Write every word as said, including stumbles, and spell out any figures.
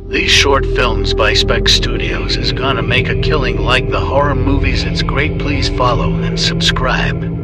These short films by Spec Studios is gonna make a killing like the horror movies. It's great. Please follow and subscribe.